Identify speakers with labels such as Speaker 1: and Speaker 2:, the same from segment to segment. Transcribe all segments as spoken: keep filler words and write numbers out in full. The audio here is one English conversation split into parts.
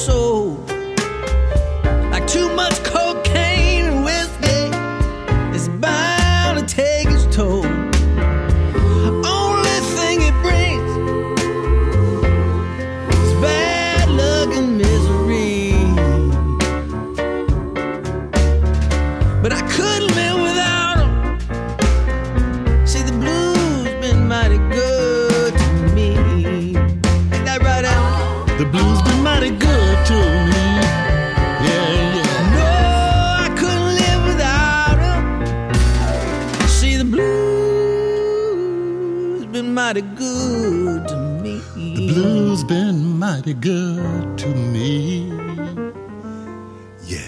Speaker 1: soul. Like too much cocaine and whiskey is bound to take its toll. Only thing it brings is bad luck and misery. But I couldn't live without 'em. See, the blues been mighty good to me. Ain't that right, Al?
Speaker 2: The blues been mighty good to me. Yeah, yeah.
Speaker 1: No, I couldn't live without 'em. See, the blues been mighty good to me.
Speaker 2: The blues been mighty good to me. Yeah.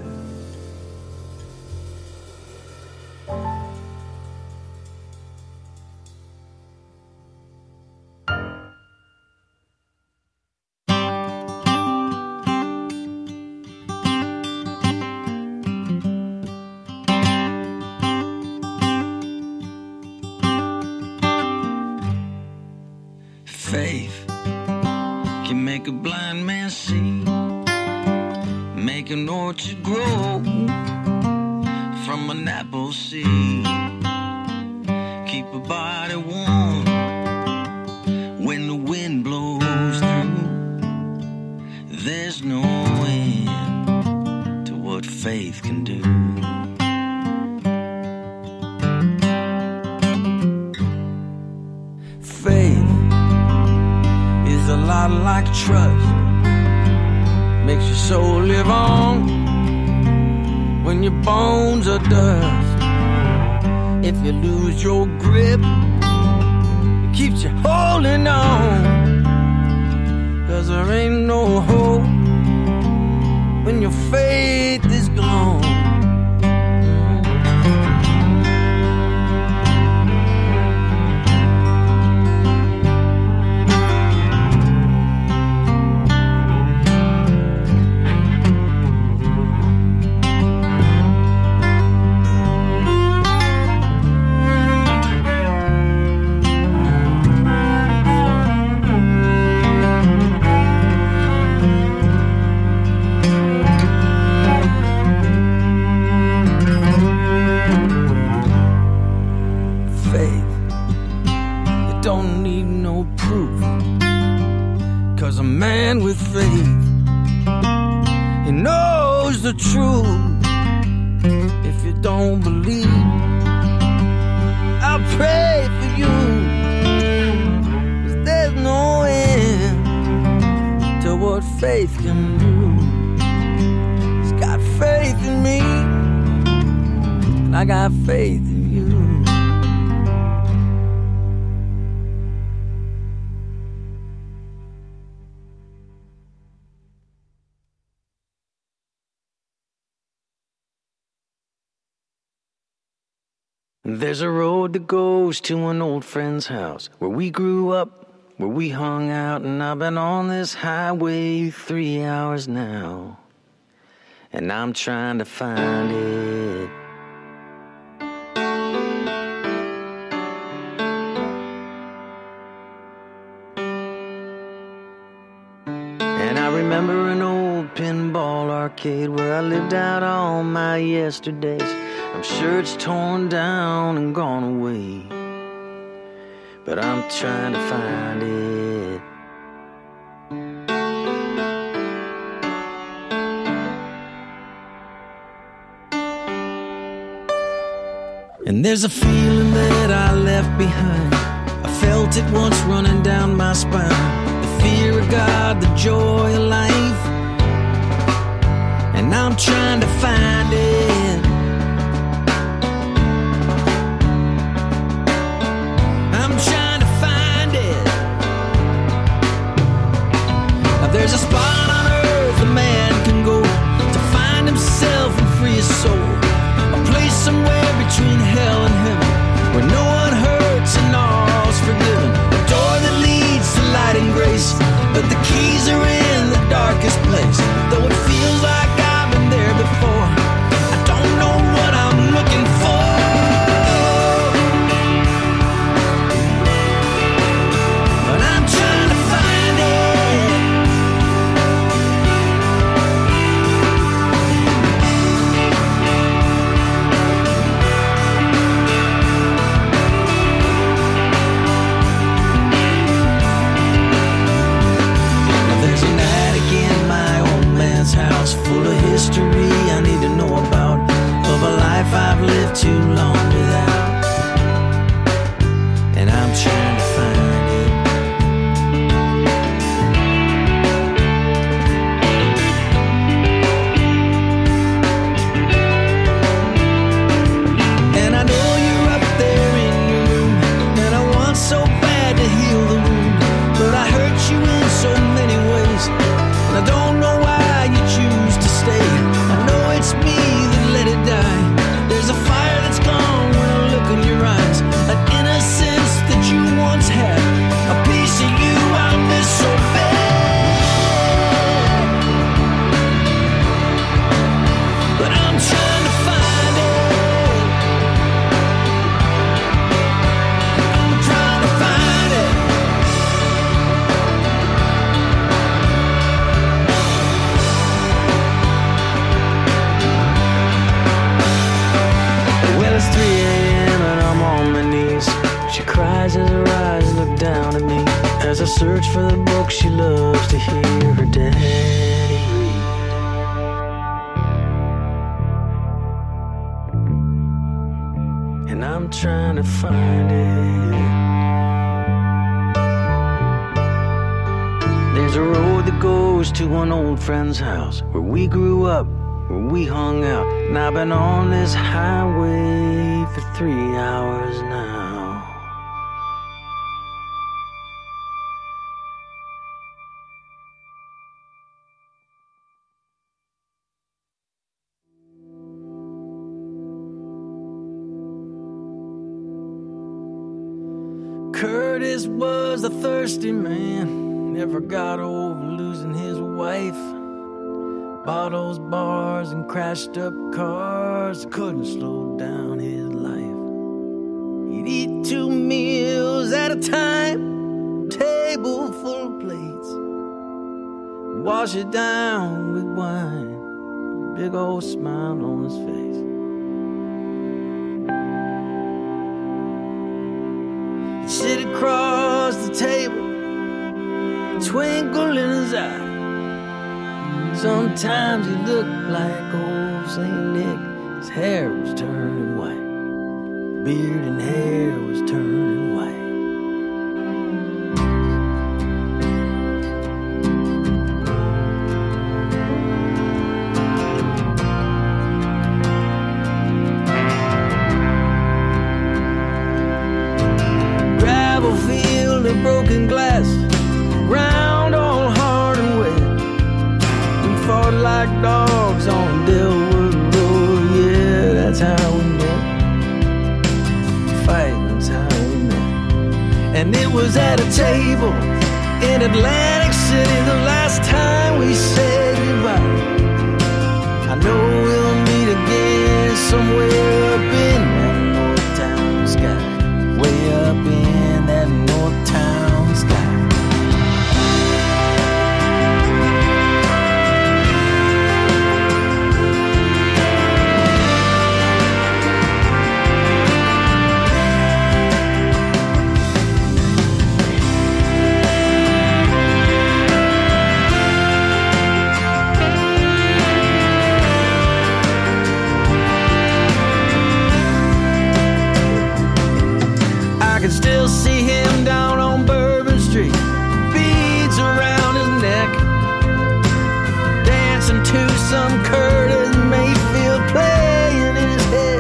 Speaker 1: Faith can make a blind man see, make an orchard grow from an apple seed, keep a body warm when the wind blows through. There's no end to what faith can do. Faith is a lot like trust, makes your soul live on when your bones are dust. If you lose your grip, it keeps you holding on, 'cause there ain't no hope when your faith is gone. With faith, he knows the truth. If you don't believe, I'll pray for you, 'cause there's no end to what faith can do. He's got faith in me, and I got faith in you. There's a road that goes to an old friend's house where we grew up, where we hung out, and I've been on this highway three hours now, and I'm trying to find it. And I remember an old pinball arcade where I lived out all my yesterdays. I'm sure it's torn down and gone away, but I'm trying to find it. And there's a feeling that I left behind. I felt it once running down my spine. The fear of God, the joy of life, and I'm trying to find it. There's a spot on earth a man can go to find himself and free his soul. A place somewhere between hell and heaven, where no one hurts and all's forgiven. A door that leads to light and grace, but the keys are in the darkest place. Though it feels like I've been there before, as I search for the book she loves to hear her daddy read. And I'm trying to find it. There's a road that goes to an old friend's house where we grew up, where we hung out. And I've been on this highway for three hours now. Curtis was a thirsty man, never got over losing his wife. Bottles, bars, and crashed up cars couldn't slow down his life. He'd eat two meals at a time, table full of plates, wash it down with wine, big old smile on his face. Sit across the table, twinkle in his eye. Sometimes he looked like old Saint Nick. His hair was turning white, beard and hair was turning white. Broken glass, ground all hard and wet. We fought like dogs on Delwood Road. Yeah, that's how we met. Fighting's how we met. And it was at a table in Atlantic City the last time we said goodbye. I know we'll meet again somewhere up in that North Town sky. Way up in that North Town sky. I can still see him down on Bourbon Street, beads around his neck, dancing to some Curtis Mayfield playing in his head.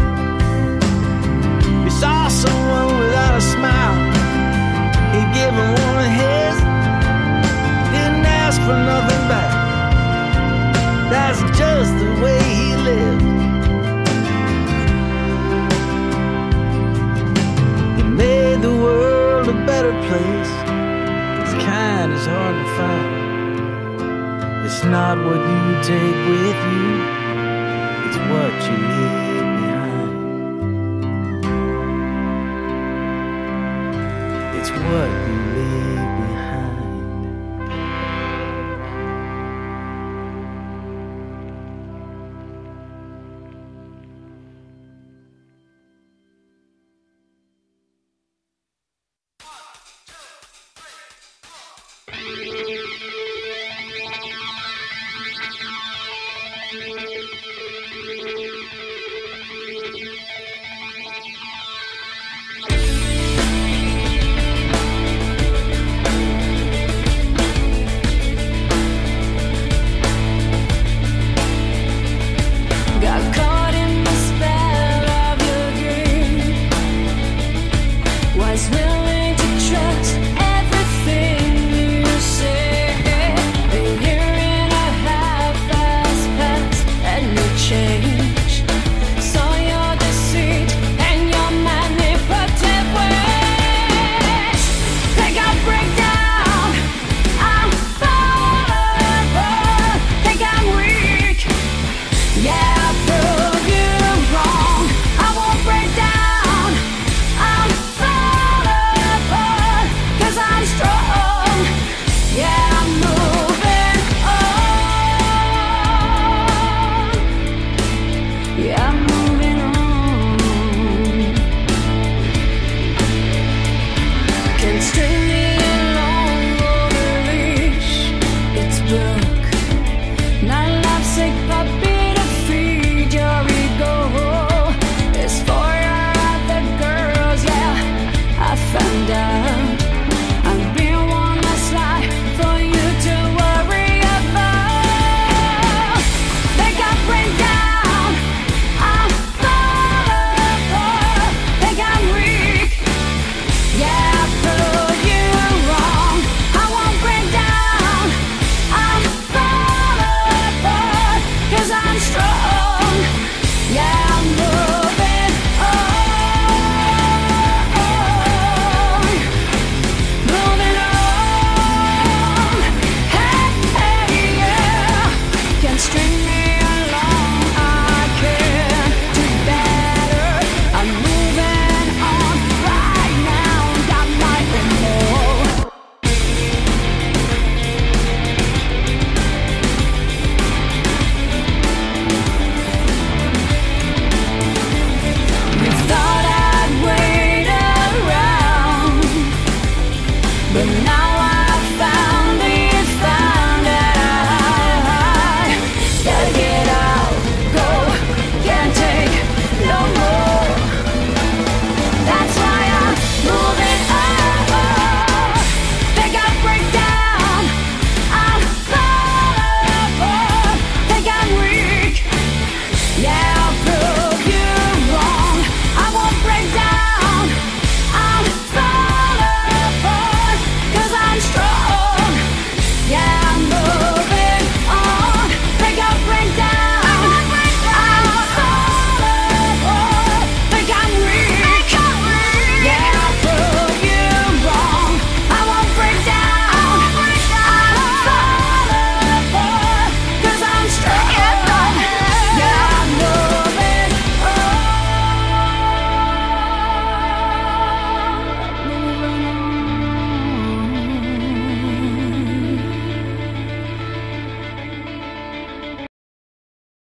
Speaker 1: He saw someone without a smile, he'd give him one of his, didn't ask for nothing back. That's just the way he lived. Made the world a better place. His kind is hard to find. It's not what you take with you, it's what you leave behind. It's what you leave behind.